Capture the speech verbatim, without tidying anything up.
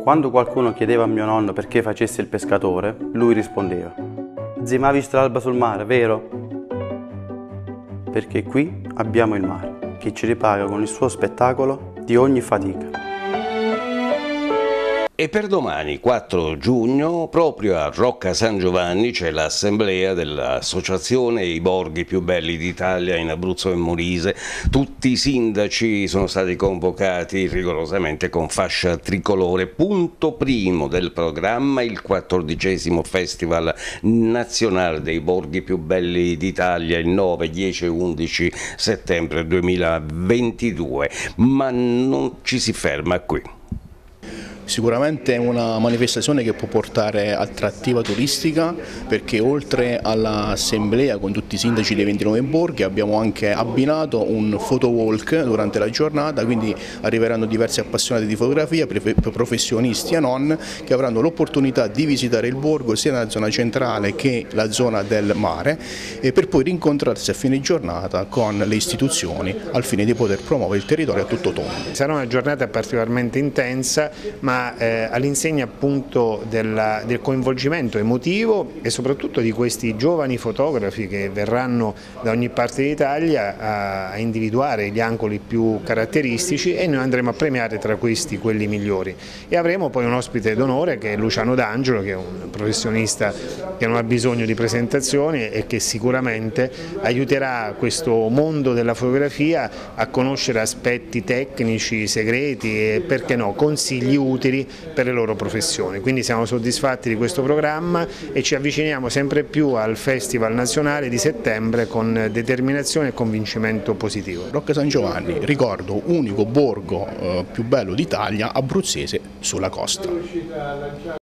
Quando qualcuno chiedeva a mio nonno perché facesse il pescatore, lui rispondeva: «Zii, ma hai visto l'alba sul mare, vero?» Perché qui abbiamo il mare, che ci ripaga con il suo spettacolo di ogni fatica. E per domani, quattro giugno, proprio a Rocca San Giovanni c'è l'assemblea dell'Associazione I Borghi Più Belli d'Italia in Abruzzo e Molise. Tutti i sindaci sono stati convocati rigorosamente con fascia tricolore. Punto primo del programma, il quattordicesimo Festival Nazionale dei Borghi Più Belli d'Italia il nove, dieci e undici settembre duemilaventidue. Ma non ci si ferma qui. Sicuramente è una manifestazione che può portare attrattiva turistica, perché oltre all'assemblea con tutti i sindaci dei ventinove borghi abbiamo anche abbinato un photo walk durante la giornata, quindi arriveranno diversi appassionati di fotografia, professionisti e non, che avranno l'opportunità di visitare il borgo sia nella zona centrale che la zona del mare, e per poi rincontrarsi a fine giornata con le istituzioni al fine di poter promuovere il territorio a tutto tondo. Sarà una giornata particolarmente intensa, ma Eh, all'insegna appunto della, del coinvolgimento emotivo e soprattutto di questi giovani fotografi che verranno da ogni parte d'Italia a, a individuare gli angoli più caratteristici, e noi andremo a premiare tra questi quelli migliori. E avremo poi un ospite d'onore che è Luciano D'Angelo, che è un professionista che non ha bisogno di presentazioni e che sicuramente aiuterà questo mondo della fotografia a conoscere aspetti tecnici, segreti e, perché no, consigli utili per le loro professioni. Quindi siamo soddisfatti di questo programma e ci avviciniamo sempre più al Festival Nazionale di settembre con determinazione e convincimento positivo. Rocca San Giovanni, ricordo, unico borgo eh, più bello d'Italia abruzzese sulla costa.